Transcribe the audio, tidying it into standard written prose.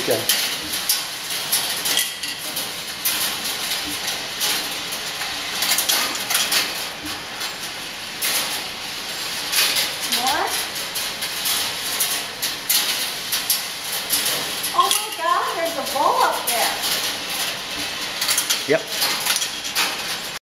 go. More? Oh my God, there's a bowl up there. Yep.